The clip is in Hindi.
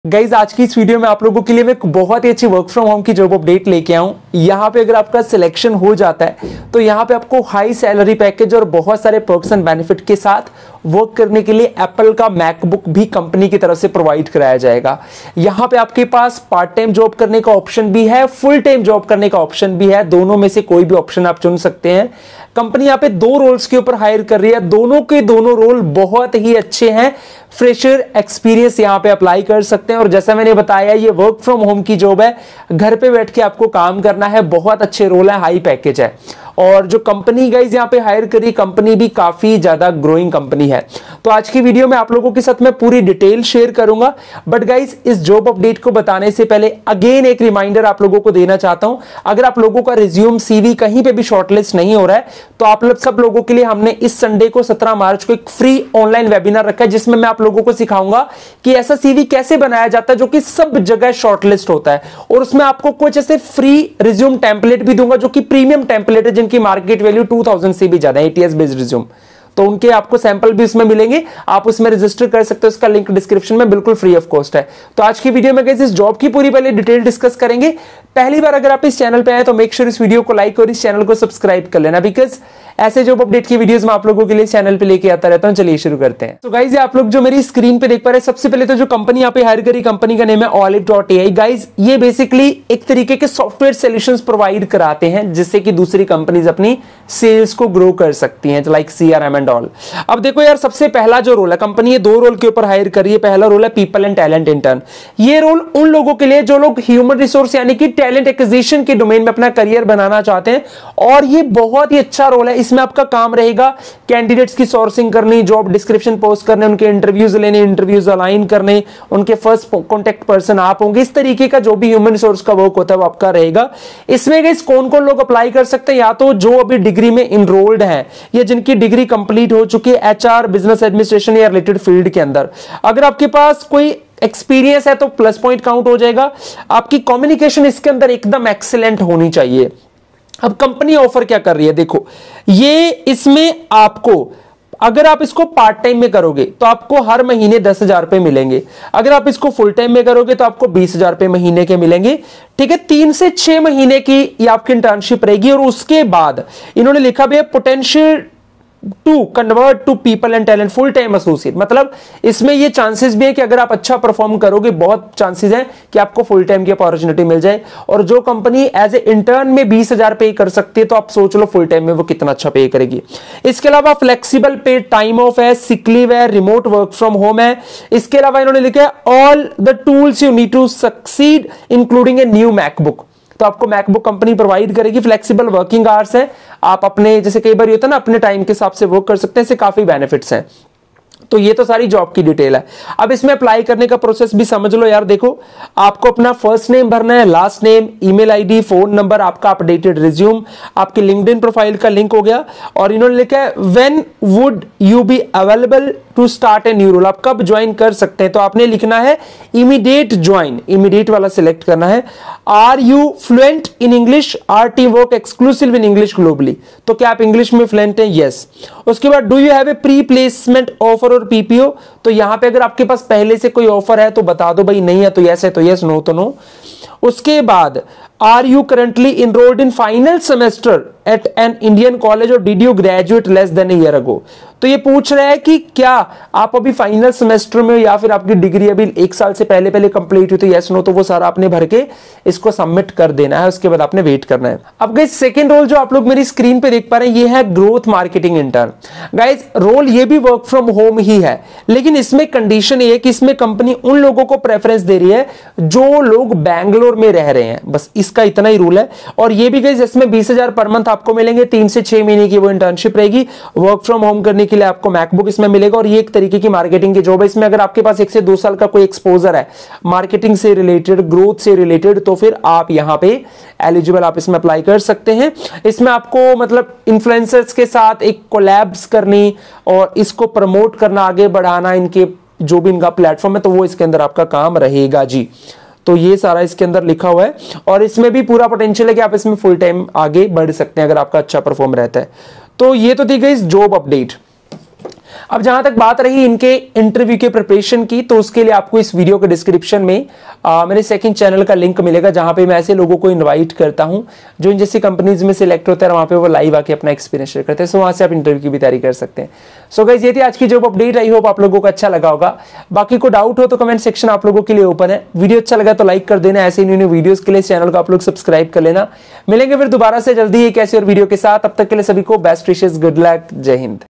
गाइज आज की इस वीडियो में आप लोगों के लिए मैं एक बहुत ही अच्छी वर्क फ्रॉम होम की जॉब अपडेट लेके आऊं। यहाँ पे अगर आपका सिलेक्शन हो जाता है तो यहाँ पे आपको हाई सैलरी पैकेज और बहुत सारे पर्क्स एंड बेनिफिट के साथ वर्क करने के लिए एप्पल का मैकबुक भी कंपनी की तरफ से प्रोवाइड कराया जाएगा। यहाँ पे आपके पास पार्ट टाइम जॉब करने का ऑप्शन भी है, फुल टाइम जॉब करने का ऑप्शन भी है। दोनों में से कोई भी ऑप्शन आप चुन सकते हैं। कंपनी यहाँ पे 2 रोल्स के ऊपर हायर कर रही है। दोनों के दोनों रोल बहुत ही अच्छे हैं। फ्रेशर एक्सपीरियंस यहाँ पे अप्लाई कर सकते हैं और जैसा मैंने बताया ये वर्क फ्रॉम होम की जॉब है। घर पे बैठ के आपको काम करना है। बहुत अच्छे रोल है, हाई पैकेज है और जो कंपनी गाइज यहाँ पे हायर करी कंपनी भी काफी ज्यादा ग्रोइंग कंपनी है। तो आज की वीडियो में आप लोगों के साथ मैं पूरी डिटेल शेयर करूंगा। बट गाइज इस जॉब अपडेट को बताने से पहले अगेन एक रिमाइंडर आप लोगों को देना चाहता हूं। अगर आप लोगों का रिज्यूम सीवी कहीं पे भी शॉर्टलिस्ट नहीं हो रहा है तो आप लोग सब लोगों के लिए हमने इस संडे को 17 मार्च को एक फ्री ऑनलाइन वेबिनार रखा है जिसमें मैं आप लोगों को सिखाऊंगा कि ऐसा सीवी कैसे बनाया जाता है जो कि सब जगह शॉर्टलिस्ट होता है। और उसमें आपको कुछ ऐसे फ्री रिज्यूम टेम्पलेट भी दूंगा जो कि प्रीमियम टेम्पलेट है जिनकी मार्केट वैल्यू 2000 से भी ज्यादा है, ATS बेस्ड रिज्यूम। तो उनके आपको सैंपल भी उसमें मिलेंगे, आप उसमें रजिस्टर कर सकते हो। उसका लिंक डिस्क्रिप्शन में बिल्कुल फ्री ऑफ कॉस्ट है। तो आज की वीडियो में गाइस इस जॉब की पूरी पहले डिटेल डिस्कस करेंगे। पहली बार अगर आप इस चैनल पे आए तो मेक श्योर इस वीडियो को लाइक और इस चैनल को सब्सक्राइब कर लेना, बिकॉज ऐसे जॉब अपडेट की वीडियोस मैं आप लोगों के लिए चैनल पे लेके आता रहता हूं। चलिए शुरू करते हैं। तो गाइस आप लोग जो मेरी स्क्रीन पे देख पा रहे हैं, सबसे पहले तो जो कंपनी यहाँ पे हायर करी कंपनी का नेम है Olive.ai। गाइस ये बेसिकली एक तरीके के सॉफ्टवेयर सॉल्यूशंस प्रोवाइड कराते हैं जिससे कि दूसरी कंपनीज अपनी सेल्स को ग्रो कर सकती हैं, लाइक CRM एंड ऑल। अब देखो यार, सबसे पहला जो रोल है, कंपनी ये 2 रोल के ऊपर हायर कर रही है। पहला रोल है पीपल एंड टैलेंट इंटर्न। ये रोल उन लोगों के लिए जो लोग ह्यूमन रिसोर्स यानी कि टैलेंट एक्विजिशन के डोमेन में अपना करियर बनाना चाहते हैं और ये बहुत ही अच्छा रोल है। इसमें आपका काम रहेगा कैंडिडेट्स की सोर्सिंग करनी, जॉब डिस्क्रिप्शन पोस्ट करने, उनके इंटरव्यूज लेने, इंटरव्यूज अलाइन करने, उनके फर्स्ट कॉन्टेक्ट पर्सन आप होंगे। इस तरीके का जो भी ह्यूमन रिसोर्स का वर्क होता है वो आपका रहेगा। इसमें गाइस कौन कौन लोग अप्लाई कर सकते हैं? या तो जो अभी डिग्री में इनरोल्ड है या जिनकी डिग्री कंप्लीट हो चुकी है HR, बिजनेस एडमिनिस्ट्रेशन या रिलेटेड फील्ड के अंदर। अगर आपके पास कोई एक्सपीरियंस है तो प्लस पॉइंट काउंट हो जाएगा। आपकी कम्युनिकेशन इसके अंदर एकदम एक्सीलेंट होनी चाहिए। अब कंपनी ऑफर क्या कर रही है देखो, ये इसमें आपको अगर आप इसको पार्ट टाइम में करोगे तो आपको हर महीने 10,000 रुपए मिलेंगे। अगर आप इसको फुल टाइम में करोगे तो आपको 20,000 रुपए महीने के मिलेंगे। ठीक है, 3 से 6 महीने की ये आपकी इंटर्नशिप रहेगी और उसके बाद इन्होंने लिखा भी है potential to convert to people and talent full time associate. मतलब इसमें ये चांसेस भी है कि अगर आप अच्छा परफॉर्म करोगे बहुत चांसेस हैं कि आपको फुल टाइम की अपॉर्चुनिटी मिल जाए। और जो कंपनी एज ए इंटर्न में 20,000 पे कर सकती है तो आप सोच लो फुल टाइम में वो कितना अच्छा पे करेगी। इसके अलावा फ्लेक्सिबल पे टाइम ऑफ है, सिक लीव है, रिमोट वर्क फ्रॉम होम है। इसके अलावा इन्होंने लिखा है all the tools you need to succeed including a new MacBook. तो आपको मैकबुक कंपनी प्रोवाइड करेगी। फ्लेक्सिबल वर्किंग आवर्स है, आप अपने जैसे कई बार होता है ना अपने टाइम के हिसाब से वर्क कर सकते हैं। इससे काफी बेनिफिट्स हैं। तो ये तो सारी जॉब की डिटेल है। अब इसमें अप्लाई करने का प्रोसेस भी समझ लो यार। देखो, आपको अपना फर्स्ट नेम भरना है, last name, email ID, phone number, आपका अपडेटेड रिज्यूम, आपके लिंक्डइन प्रोफाइल का लिंक हो गया। और इन्होंने लिखा है when would you be available to start a new role, आप कब ज्वाइन कर सकते हैं? तो आपने लिखना है इमीडिएट ज्वाइन, इमीडिएट वाला सिलेक्ट करना है। Are you fluent in English? Our team work exclusive in English globally. तो क्या आप इंग्लिश में फ्लुएंट हैं? यस। उसके बाद do you have a pre placement offer और PPO? तो यहां पे अगर आपके पास पहले से कोई ऑफर है तो बता दो भाई, नहीं है तो यस, है तो यस, नो तो नो। उसके बाद are you currently enrolled in final semester at an Indian college और did you graduate less than a year ago? तो ये पूछ रहा है कि क्या आप अभी फाइनल सेमेस्टर में हो या फिर आपकी डिग्री अभी 1 साल से पहले कंप्लीट हुई? तो यस नो, तो वो सारा आपने भर के इसको सबमिट कर देना है। उसके बाद आपने वेट करना है। अब गाइस सेकंड रोल जो आप लोग मेरी स्क्रीन पे देख पा रहे हैं ये है growth marketing intern. Guys role ये भी वर्क फ्रॉम होम ही है, लेकिन इसमें कंडीशन ये है कि इसमें कंपनी उन लोगों को प्रेफरेंस दे रही है जो लोग बैंगलोर में रह रहे हैं। बस इसका इतना ही रूल है। और ये भी गाइस इसमें 20,000 पर मंथ आपको मिलेंगे। 3 से 6 महीने की वो इंटर्नशिप रहेगी। वर्क फ्रॉम होम करने के लिए आपको मैकबुक इसमें मिलेगा और ये एक तरीके की मार्केटिंग की जॉब है। इसमें अगर आपके पास 1 से 2 साल का कोई एक्सपोजर है मार्केटिंग से रिलेटेड, ग्रोथ से रिलेटेड, तो फिर आप यहां पे एलिजिबल, आप इसमें अप्लाई कर सकते हैं। इसमें आपको मतलब इन्फ्लुएंसर्स के साथ एक कोलैब्स करनी और इसको प्रमोट करना, आगे बढ़ाना, इनके जो भी इनका प्लेटफॉर्म है तो वो इसके अंदर आपका काम रहेगा जी। तो ये सारा इसके अंदर लिखा हुआ है और इसमें भी पूरा पोटेंशियल है कि आप इसमें फुल टाइम आगे बढ़ सकते हैं अगर आपका अच्छा परफॉर्म रहता है। तो ये तो थी गाइस जॉब अपडेट। अब जहां तक बात रही इनके इंटरव्यू के प्रिपरेशन की, तो उसके लिए आपको इस वीडियो के डिस्क्रिप्शन में मेरे सेकंड चैनल का लिंक मिलेगा, जहां पे मैं ऐसे लोगों को इनवाइट करता हूं जो इन जैसी कंपनीज में सिलेक्ट होते हैं, वहां पे वो लाइव आके अपना एक्सपीरियंस शेयर करते हैं। सो वहां से आप इंटरव्यू की भी तैयारी कर सकते हैं। सो गाइस, ये थी आज की जॉब अपडेट। आई होप आप लोगों को अच्छा लगा होगा। बाकी को डाउट हो तो कमेंट सेक्शन आप लोगों के लिए ओपन है। वीडियो अच्छा लगा तो लाइक कर देना। ऐसे न्यू वीडियोस के लिए चैनल को आप लोग सब्सक्राइब कर लेना। मिलेंगे फिर दोबारा से जल्दी एक ऐसी और वीडियो के साथ। अब तक के लिए सभी को बेस्ट विशेस, गुड लक, जय हिंद।